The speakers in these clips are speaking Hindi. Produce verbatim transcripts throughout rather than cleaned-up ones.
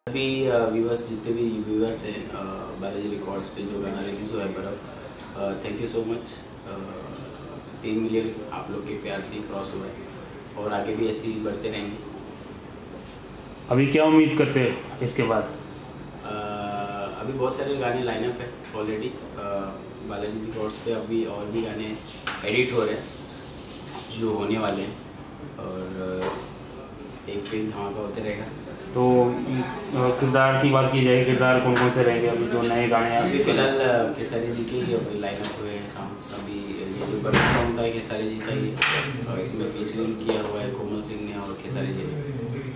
सभी व्यूवर्स जितने भी व्यूवर्स हैं बालाजी रिकॉर्ड्स पे जो गाना रिलीज़ हुआ है Barf, thank you so much. तीन मिलियन आप लोग के प्यार से ही क्रॉस हुआ है और आगे भी ऐसे ही बढ़ते रहेंगे। अभी क्या उम्मीद करते हैं इसके बाद? आ, अभी बहुत सारे गाने लाइनअप है ऑलरेडी बालाजी रिकॉर्ड्स पे। अभी और भी गाने एडिट हो रहे हैं जो होने वाले हैं और एक पे धमाका होते रहेगा। तो किरदार की बात की जाए, किरदार कौन कौन से रहेंगे अभी जो नए गाने हैं? अभी फिलहाल खेसारी जी के ही लाइनअप हुए हैं सॉन्ग सभी। ये जो बड़ा सॉन्ग था खेसारी जी का ही, और इसमें फीचरिंग किया हुआ है कोमल सिंह ने और खेसारी जी ने।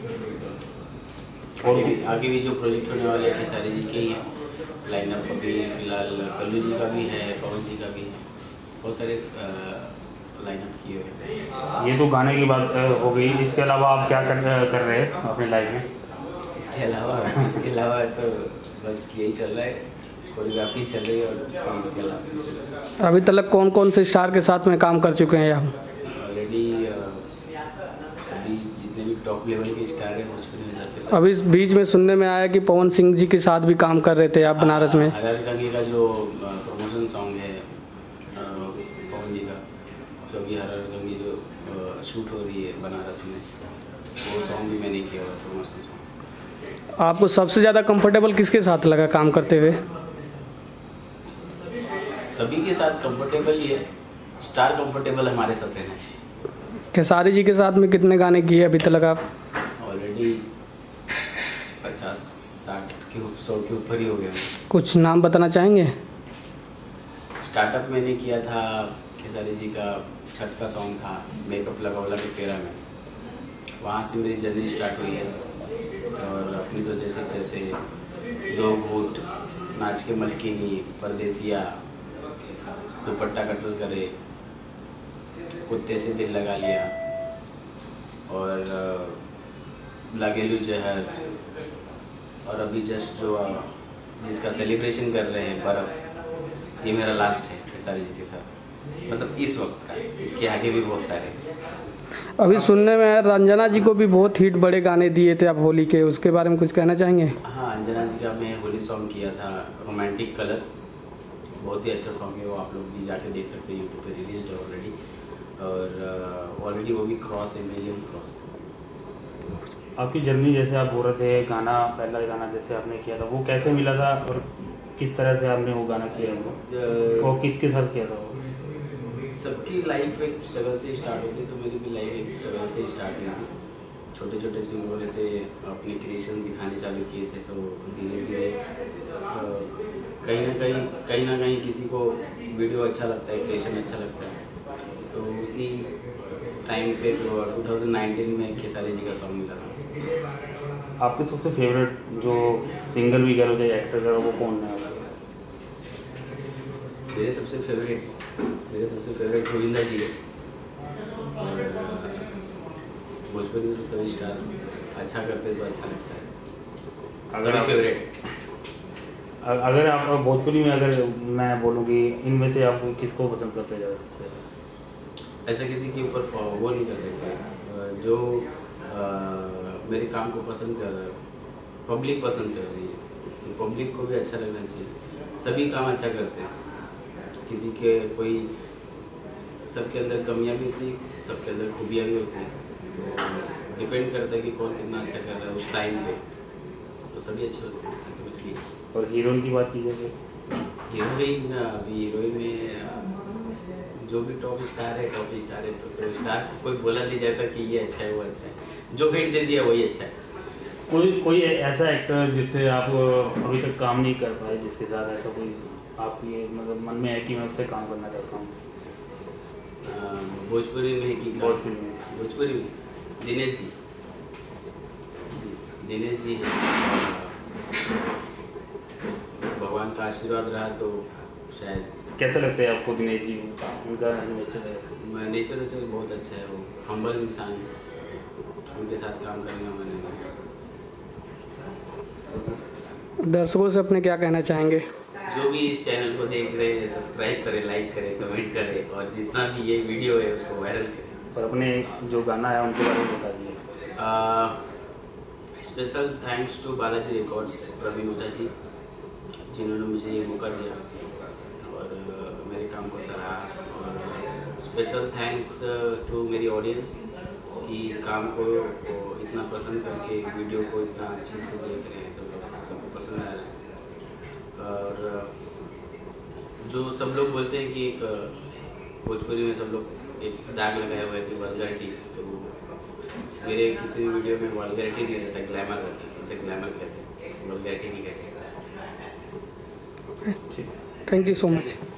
और आगे भी, आगे भी जो प्रोजेक्ट होने वाले हैं खेसारी जी के ही हैं लाइनअप। अभी फिलहाल कल्लू जी का भी है, पवन जी का भी है, बहुत सारे लाइनअप किए हुए हैं। ये तो गाने की बात हो गई, इसके अलावा आप क्या कर, कर रहे हैं अपने लाइफ में? इसके अलावा इसके अलावा तो बस यही चल रहा है, कोरियोग्राफी चल रही है और इसके अलावा अभी तक कौन कौन से स्टार के साथ में काम कर चुके हैं आप? ऑलरेडी सभी जितने भी टॉप लेवल के स्टार हैं भोजपुरी में जाते हैं। अभी इस बीच में सुनने में आया कि पवन सिंह जी के साथ भी काम कर रहे थे आप बनारस में। हर हर गंगे का जो प्रमोशन सॉन्ग है पवन जी का, जो अभी हर हर गंगे जो शूट हो रही है बनारस में, वो सॉन्ग भी मैंने किया हुआ प्रमोशन सॉन्ग। आपको सबसे ज़्यादा कंफर्टेबल किसके साथ लगा काम करते हुए? सभी के साथ कंफर्टेबल ही है, स्टार कंफर्टेबल हमारे साथ रहना चाहिए। खेसारी जी के साथ में कितने गाने किए अभी तक आप? ऑलरेडी पचास साठ के सौ के ऊपर ही हो गया। कुछ नाम बताना चाहेंगे? स्टार्टअप मैंने किया था खेसारी जी का, छठ का सॉन्ग था मेकअप लगावला के फेरा में, वहाँ से मेरी जर्नी स्टार्ट हुई है। और अपनी तो जैसे तैसे, दो घूट, नाच के मलकिनी, परदेसिया, दुपट्टा कत्ल करे, कुत्ते से दिल लगा लिया और लागेलू जहर, और अभी जस्ट जो जिसका सेलिब्रेशन कर रहे हैं बर्फ, ये मेरा लास्ट है खेसारी जी के साथ, मतलब इस वक्त का। इसके आगे भी बहुत सारे। अभी सुनने में आया रंजना जी को भी बहुत हिट बड़े गाने दिए थे आप होली के, उसके बारे में कुछ कहना चाहेंगे? हाँ, अंजना जी का मैं होली सॉन्ग किया था रोमांटिक कलर, बहुत ही अच्छा सॉन्ग है वो, आप लोग भी जाके देख सकते हैं, यूट्यूब पे रिलीज है ऑलरेडी। और ऑलरेडी वो भी क्रॉस है, मिलियंस क्रॉस। आपकी जर्नी जैसे आप बोल रहे थे, गाना पहला गाना जैसे आपने किया था वो कैसे मिला था और किस तरह से आपने वो गाना किया था, वो किसके साथ किया था? वो सबकी लाइफ एक स्ट्रगल से स्टार्ट होती, तो मेरी भी लाइफ एक स्ट्रगल से स्टार्ट हुई थी। छोटे छोटे सिंगरों से अपने क्रिएशन दिखाने चालू किए थे, तो धीरे धीरे कहीं ना कहीं कहीं ना कहीं किसी को वीडियो अच्छा लगता है, क्रिएशन अच्छा लगता है, तो उसी टाइम पे तो टू थाउजेंड नाइनटीन में खेसारी जी का सॉन्ग मिला था। आपके सबसे फेवरेट जो सिंगर भी करो चाहे एक्टर करो, वो कौन है? मेरे सबसे फेवरेट मेरे सबसे फेवरेट गोविंदा जी है। और भोजपुरी में तो सभी स्टार अच्छा करते तो अच्छा लगता है। अगर आप फेवरेट अगर आप भोजपुरी में अगर मैं बोलूँ कि इनमें से आप किसको पसंद करते ज़्यादा? ऐसा किसी के ऊपर वो नहीं कर सकते। जो आ, मेरे काम को पसंद कर रहा है, पब्लिक पसंद कर रही है, तो पब्लिक को भी अच्छा लगना चाहिए। सभी काम अच्छा करते हैं, किसी के कोई, सबके अंदर कमियां भी होती है, सबके अंदर खूबियाँ भी होती हैं, तो डिपेंड करता है कि कौन कितना अच्छा कर रहा है उस टाइम पे, तो सभी अच्छे होते हैं, ऐसा कुछ नहीं। और हीरोइन की बात की जाए, हीरोइन अभी हीरोइन में जो भी टॉप स्टार है टॉप स्टार है, तो स्टार को कोई बोला नहीं जाता कि ये अच्छा है वो अच्छा है, जो हिट दे दिया वही अच्छा है। कोई कोई ऐसा एक्टर जिससे आप अभी तक काम नहीं कर पाए, जिसके साथ ऐसा कोई आप ये मतलब मन में है कि मैं उससे काम करना चाहता हूँ? भोजपुरी में कि भोजपुरी में भोजपुरी में दिनेश जी दिनेश जी हैं। भगवान का आशीर्वाद रहा तो शायद। कैसे लगते हैं आपको दिनेश जी? उनका नेचर है, नेचर नेचर बहुत अच्छा है, वो हम्बल इंसान है, उनके साथ काम करने का मन है। दर्शकों से अपने क्या कहना चाहेंगे? जो भी इस चैनल को देख रहे हैं, सब्सक्राइब करें, लाइक करें, कमेंट करें, और जितना भी ये वीडियो है उसको वायरल करें। और अपने जो गाना है उनके बारे में बता दीजिए। इस special thanks to Balaji records, Praveen Ojha ji, जिन्होंने मुझे ये मौका दिया और मेरे काम को सराहा। और स्पेशल थैंक्स टू मेरी ऑडियंस कि काम को इतना पसंद करके वीडियो को इतना अच्छे से देख रहे हैं, सब लोग सबको पसंद आ रहा है। और जो सब लोग बोलते हैं कि एक भोजपुरी में सब लोग एक दाग लगाया हुआ है कि वल्गैरिटी, तो मेरे किसी भी वीडियो में वल्गैरिटी नहीं रहता, ग्लैमर रहता है, उसे ग्लैमर कहते हैं, वल्गैरिटी नहीं कहते। Thank you so much.